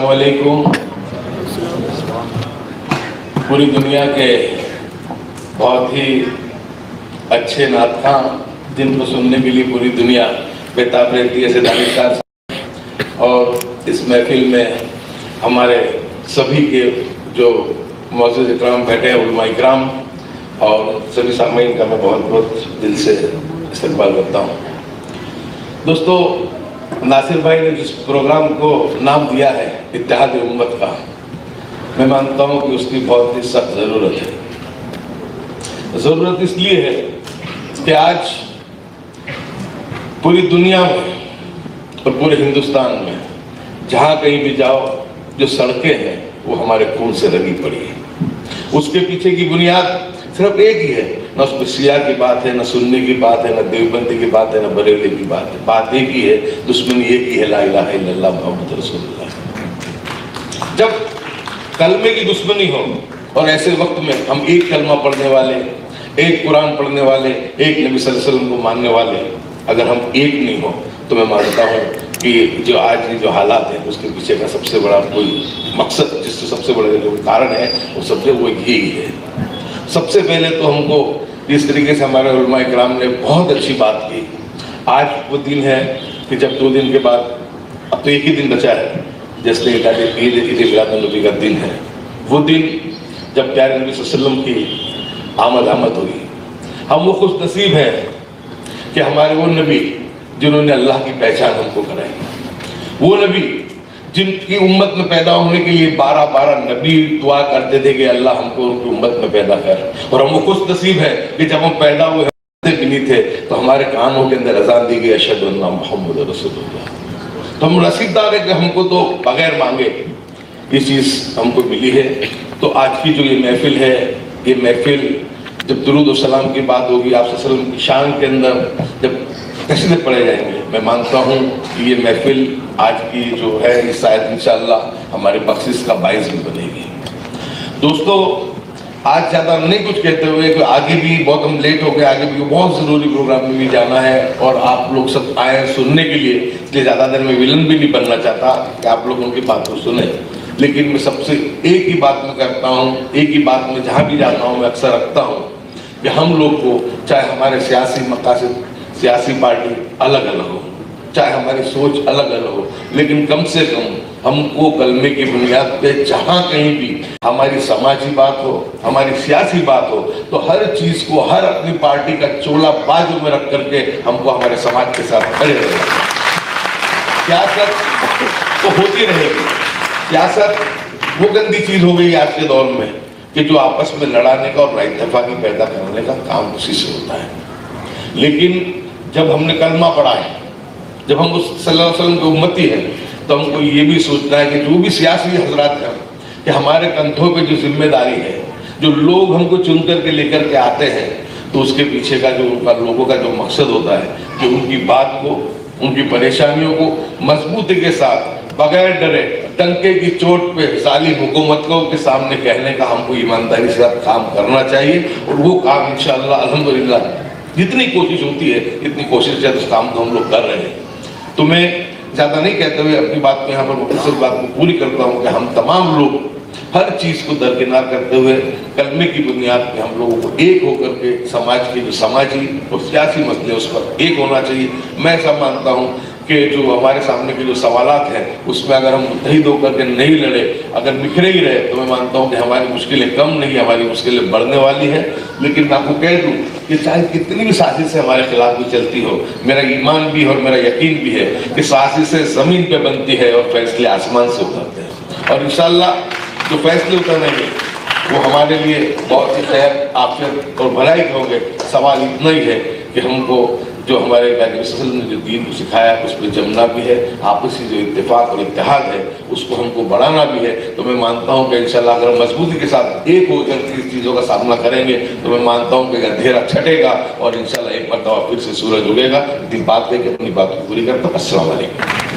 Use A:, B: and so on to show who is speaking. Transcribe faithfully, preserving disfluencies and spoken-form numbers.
A: अस्सलामुअलैकुम। पूरी दुनिया के बहुत ही अच्छे नात खां जिनको सुनने के लिए पूरी दुनिया बेताब रहती है, दानिशदार, और इस महफिल में हमारे सभी के जो मौजूद इकराम बैठे हैं, उलमा इकराम और सभी सामीन का मैं बहुत बहुत दिल से इस्तकबाल करता हूँ। दोस्तों, नासिर भाई ने जिस प्रोग्राम को नाम दिया है इत्तेहाद उम्मत का, मैं मानता हूँ कि उसकी बहुत ही सख्त ज़रूरत है। ज़रूरत इसलिए है कि आज पूरी दुनिया में और पूरे हिंदुस्तान में जहाँ कहीं भी जाओ, जो सड़कें हैं वो हमारे खून से रंगी पड़ी है। उसके पीछे की बुनियाद सिर्फ एक ही है, न उस पर शिया की बात है, न सुन्नी की बात है, न देवबंदी की बात है, न बरेली की बात है। बात एक ही है, दुश्मनी एक ही है, ला इलाहा इल्लल्लाह मुहम्मद रसूलुल्लाह। जब कलमे की दुश्मनी हो और ऐसे वक्त में हम एक कलमा पढ़ने वाले, एक कुरान पढ़ने वाले, एक नबी सल्लल्लाहु अलैहि वसल्लम को मानने वाले अगर हम एक नहीं हो, तो मैं मानता हूँ कि जो आज की जो हालात है उसके पीछे का सबसे बड़ा कोई मकसद, जिससे सबसे बड़ा जो कारण है वो सबसे वो यही है। सबसे पहले तो हमको जिस तरीके से हमारे उलमा इकराम ने बहुत अच्छी बात की, आज वो दिन है कि जब दो दिन के बाद, अब तो एक ही दिन बचा है, जैसे ईद ईद मिलादुन्नबी का दिन है, वो दिन जब प्यारे नबी सल्लल्लाहु अलैहि वसल्लम की आमद आमद हुई। हम वो खुश नसीब हैं कि हमारे वो नबी जिन्होंने अल्लाह की पहचान हमको कराई, वो नबी जिनकी उम्मत में पैदा होने के लिए बारह बारह नबी दुआ करते थे कि अल्लाह हमको उनकी उम्मत में पैदा कर, और हम वो खुश नसीब है कि जब हम पैदा हुए भी नहीं थे तो हमारे कानों के अंदर अजान दी गई, अशहदु अन्ना मुहम्मद रसूलुल्लाह। तो हम नसीबदार है कि हमको तो बगैर मांगे ये चीज़ हमको मिली है। तो आज की जो ये महफिल है, ये महफिल जब दुरूद और सलाम की बात होगी, आप सल्लल्लाहु अलैहि वसल्लम की शान के अंदर जब कसीदे पढ़े जाएंगे, मैं मानता हूँ कि ये महफिल आज की जो है इस शायद इंशाअल्लाह हमारे बख्शिश का बाइस भी बनेगी। दोस्तों, आज ज़्यादा नहीं कुछ कहते हुए कि आगे भी बहुत हम लेट हो गए, आगे भी बहुत ज़रूरी प्रोग्राम में भी जाना है और आप लोग सब आए सुनने के लिए, इसलिए ज़्यादा देर में विलन भी नहीं बनना चाहता कि आप लोग उनकी बात को सुने। लेकिन मैं सबसे एक ही बात में करता हूँ, एक ही बात में जहाँ भी जाता हूँ मैं अक्सर रखता हूँ कि हम लोग को, चाहे हमारे सियासी मकासद, सियासी पार्टी अलग अलग हो, चाहे हमारी सोच अलग अलग हो, लेकिन कम से कम हमको कलमे की बुनियाद पे जहाँ कहीं भी हमारी समाजी बात हो, हमारी सियासी बात हो, तो हर चीज़ को, हर अपनी पार्टी का चोला बाजू में रख करके हमको हमारे समाज के साथ खड़े रहना। सियासत तो होती रहेगी, सियासत वो गंदी चीज़ हो गई आज के दौर में कि जो आपस में लड़ाने का और इत्तेफाकी पैदा करने का काम उसी से होता है। लेकिन जब हमने कलमा पढ़ा है, जब हम उस सल्लल्लाहु अलैहि वसल्लम की उम्मती है, तो हमको ये भी सोचना है कि जो भी सियासी हजरात हैं कि हमारे कंधों पे जो जिम्मेदारी है, जो लोग हमको चुन करके लेकर के आते हैं, तो उसके पीछे का जो उनका लोगों का जो मकसद होता है कि उनकी बात को, उनकी परेशानियों को मजबूती के साथ, बगैर डरे, टंके की चोट पे जालिम हुकूमतों के सामने कहने का हमको ईमानदारी से काम करना चाहिए। और वो काम इंशाअल्लाह अल्हम्दुलिल्लाह जितनी कोशिश होती है इतनी कोशिश है, उस काम को हम लोग कर रहे हैं। तो मैं ज़्यादा नहीं कहते हुए अपनी बात को यहाँ पर मुख्तसर बात को पूरी करता हूँ कि हम तमाम लोग हर चीज़ को दरकिनार करते हुए कलमे की बुनियाद पे हम लोगों को एक होकर के समाज के जो समाजी और सियासी मसले उस पर एक होना चाहिए। मैं ऐसा मानता हूँ कि जो हमारे सामने के जो सवालात हैं उसमें अगर हम मुत्तहिद होकर के नहीं लड़े, अगर बिखरे ही रहे, तो मैं मानता हूँ कि हमारी मुश्किलें कम नहीं, हमारी मुश्किलें बढ़ने वाली हैं। लेकिन मैं आपको कह दूँ कि चाहे कितनी भी साजिशें हमारे खिलाफ भी चलती हो, मेरा ईमान भी और मेरा यकीन भी है कि साजिशें ज़मीन पे बनती है और फैसले आसमान से उतरते हैं। और इंशाअल्लाह जो फैसले उतरेंगे वो हमारे लिए बहुत ही खैर, आफियत और भलाई के होंगे। सवाल इतना ही है कि हमको जो हमारे नबी सल्लल्लाहु अलैहि वसल्लम ने जो दीन को सिखाया उस पर जमना भी है, आपसी जो इत्तेफाक और इत्तेहाद है उसको हमको बढ़ाना भी है। तो मैं मानता हूँ कि इंशाअल्लाह अगर मजबूती के साथ एक होकर के इस चीज़ों का सामना करेंगे तो मैं मानता हूँ कि अंधेरा छटेगा और इंशाअल्लाह एक मरतबा फिर से सूरज उगेगा। इतनी बात है कि अपनी बात को पूरी करता हूँ। अस्सलाम वालेकुम।